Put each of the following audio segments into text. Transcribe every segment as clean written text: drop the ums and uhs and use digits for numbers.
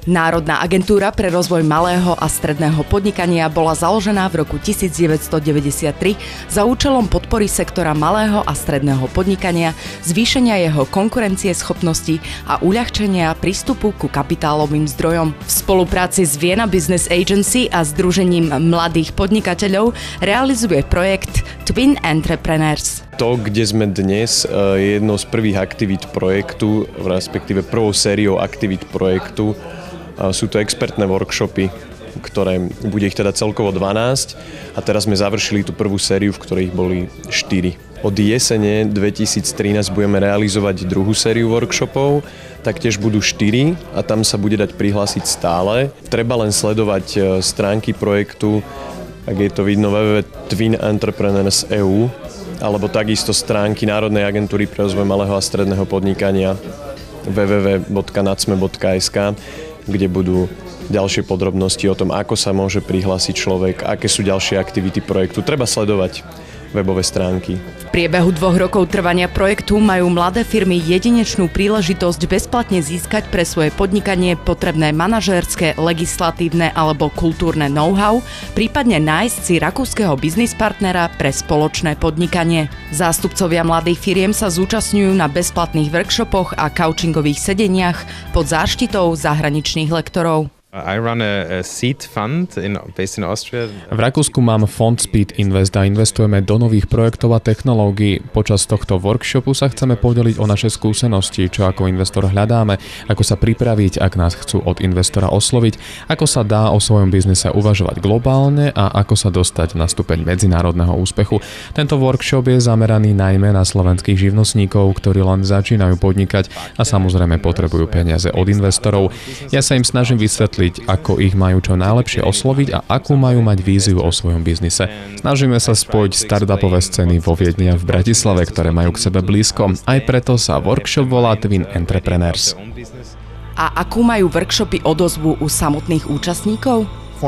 Národná agentúra pre rozvoj malého a stredného podnikania bola založená v roku 1993 za účelom podpory sektora malého a stredného podnikania, zvýšenia jeho konkurencieschopnosti a uľahčenia prístupu ku kapitálovým zdrojom. V spolupráci s Vienna Business Agency a Združením mladých podnikateľov realizuje projekt Twin Entrepreneurs. To, kde sme dnes, je jednou z prvých aktivít projektu, respektíve prvou sériou aktivít projektu. Sú to expertné workshopy, ktoré bude ich teda celkovo 12 a teraz sme završili tú prvú sériu, v ktorých boli 4. Od jesene 2013 budeme realizovať druhú sériu workshopov, taktiež budú 4 a tam sa bude dať prihlásiť stále. Treba len sledovať stránky projektu, ak je to vidno www.twinentrepreneurs.eu alebo takisto stránky Národnej agentúry pre rozvoj malého a stredného podnikania www.nacme.sk, kde budú ďalšie podrobnosti o tom, ako sa môže prihlásiť človek, aké sú ďalšie aktivity projektu. Treba sledovať webové stránky. V priebehu 2 rokov trvania projektu majú mladé firmy jedinečnú príležitosť bezplatne získať pre svoje podnikanie potrebné manažérske, legislatívne alebo kultúrne know-how, prípadne nájsť si rakúskeho biznis partnera pre spoločné podnikanie. Zástupcovia mladých firiem sa zúčastňujú na bezplatných workshopoch a coachingových sedeniach pod záštitou zahraničných lektorov. V Rakúsku mám fond Speed Invest a investujeme do nových projektov a technológií. Počas tohto workshopu sa chceme podeliť o naše skúsenosti, čo ako investor hľadáme, ako sa pripraviť, ak nás chcú od investora osloviť, ako sa dá o svojom biznise uvažovať globálne a ako sa dostať na stupeň medzinárodného úspechu. Tento workshop je zameraný najmä na slovenských živnostníkov, ktorí len začínajú podnikať a samozrejme potrebujú peniaze od investorov. Ja sa im snažím vysvetliť, ako ich majú čo najlepšie osloviť a akú majú mať víziu o svojom biznise. Snažíme sa spojiť startupové scény vo Viedni a v Bratislave, ktoré majú k sebe blízko. Aj preto sa workshop volá Twin Entrepreneurs. A akú majú workshopy odozvu u samotných účastníkov?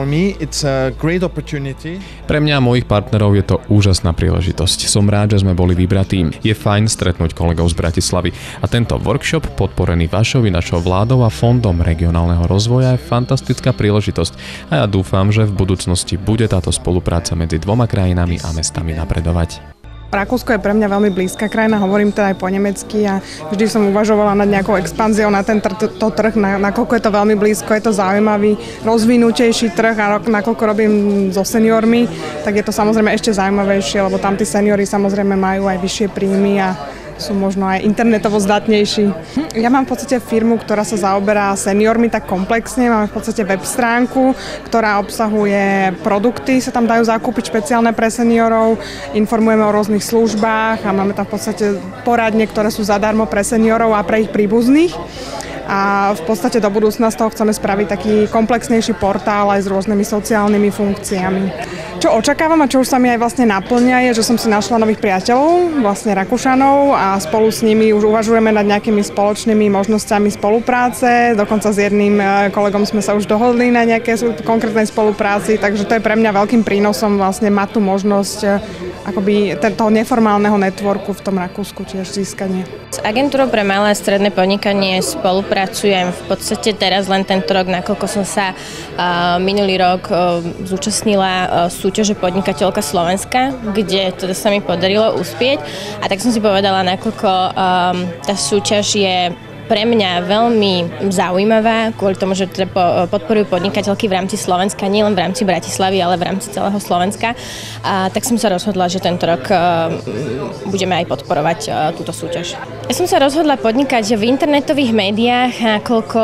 Pre mňa a mojich partnerov je to úžasná príležitosť. Som rád, že sme boli vybratí. Je fajn stretnúť kolegov z Bratislavy. A tento workshop, podporený našou vládou a Fondom regionálneho rozvoja, je fantastická príležitosť. A ja dúfam, že v budúcnosti bude táto spolupráca medzi 2 krajinami a mestami napredovať. Rakúsko je pre mňa veľmi blízka krajina, hovorím teda aj po nemecky a vždy som uvažovala nad nejakou expanziou na tento trh, nakoľko je to veľmi blízko, je to zaujímavý, rozvinutejší trh a nakoľko robím so seniormi, tak je to samozrejme ešte zaujímavejšie, lebo tam tí seniori samozrejme majú aj vyššie príjmy a sú možno aj internetovo zdatnejší. Ja mám v podstate firmu, ktorá sa zaoberá seniormi tak komplexne. Máme v podstate web stránku, ktorá obsahuje produkty, sa tam dajú zakúpiť špeciálne pre seniorov, informujeme o rôznych službách a máme tam v podstate poradne, ktoré sú zadarmo pre seniorov a pre ich príbuzných. A v podstate do budúcna z toho chceme spraviť taký komplexnejší portál aj s rôznymi sociálnymi funkciami. Čo očakávam a čo už sa mi aj vlastne naplňa je, že som si našla nových priateľov, vlastne Rakúšanov a spolu s nimi už uvažujeme nad nejakými spoločnými možnosťami spolupráce. Dokonca s jedným kolegom sme sa už dohodli na nejaké konkrétnej spolupráci, takže to je pre mňa veľkým prínosom vlastne mať tú možnosť akoby toho neformálneho networku v tom Rakúsku tiež získanie. S agentúrou pre malé a stredné podnikanie spolupracujem v podstate teraz len tento rok, nakoľko som sa minulý rok zúčastnila súťaže Podnikateľka Slovenska, kde teda sa mi podarilo uspieť. A tak som si povedala, nakoľko tá súťaž je pre mňa veľmi zaujímavá, kvôli tomu, že podporujú podnikateľky v rámci Slovenska, nie len v rámci Bratislavy, ale v rámci celého Slovenska. Tak som sa rozhodla, že tento rok budeme aj podporovať túto súťaž. Ja som sa rozhodla podnikať v internetových médiách, nakoľko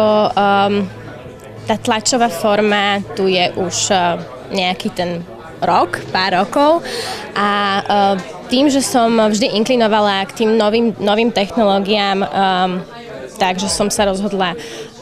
tá tlačová forma tu je už nejaký ten pár rokov a tým, že som vždy inklinovala k tým novým technológiám, takže som sa rozhodla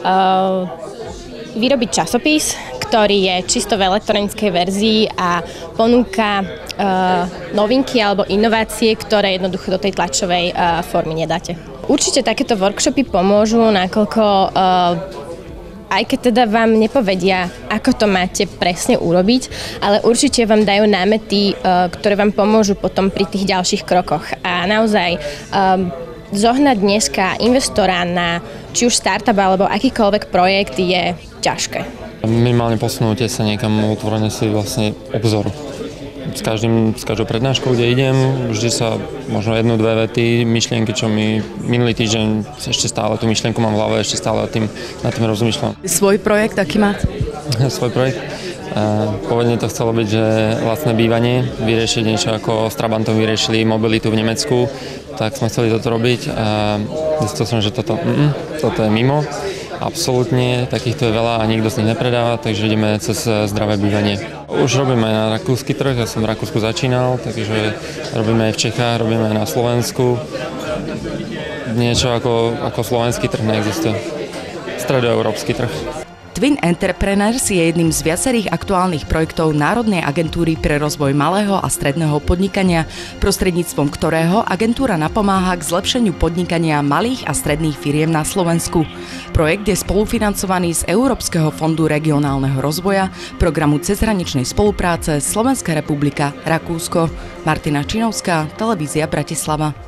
vyrobiť časopis, ktorý je čisto v elektronickej verzii a ponúka novinky alebo inovácie, ktoré jednoducho do tej tlačovej formy nedáte. Určite takéto workshopy pomôžu, nakoľko aj keď teda vám nepovedia, ako to máte presne urobiť, ale určite vám dajú námety, ktoré vám pomôžu potom pri tých ďalších krokoch. A naozaj Zohnať dneska investora na či už startup alebo akýkoľvek projekt je ťažké. Minimálne posunúte sa niekam, utvorenie si vlastne obzoru. S každou prednáškou, kde idem, vždy sa možno 1-2 vety, myšlienky, čo mi minulý týždeň ešte stále tú myšlienku mám v hlave, ešte stále nad tým rozmýšľam. Svoj projekt, aký máte? Svoj projekt? Pôvodne to chcelo byť, že lacné bývanie, vyriešiť niečo ako s Trabantom vyriešili mobilitu v Nemecku, tak sme chceli toto robiť a zistil som, že toto je mimo. Absolútne, takýchto je veľa a nikto z nich nepredáva, takže ideme cez zdravé bývanie. Už robíme aj na rakúsky trh, ja som v Rakúsku začínal, takže robíme aj v Čechách, robíme aj na Slovensku. Niečo ako slovenský trh neexistuje. Stredoeurópsky trh. Twin Entrepreneurs je jedným z viacerých aktuálnych projektov Národnej agentúry pre rozvoj malého a stredného podnikania, prostredníctvom ktorého agentúra napomáha k zlepšeniu podnikania malých a stredných firiem na Slovensku. Projekt je spolufinancovaný z Európskeho fondu regionálneho rozvoja, programu cezhraničnej spolupráce Slovenská republika, Rakúsko. Martina Činovská, Televízia Bratislava.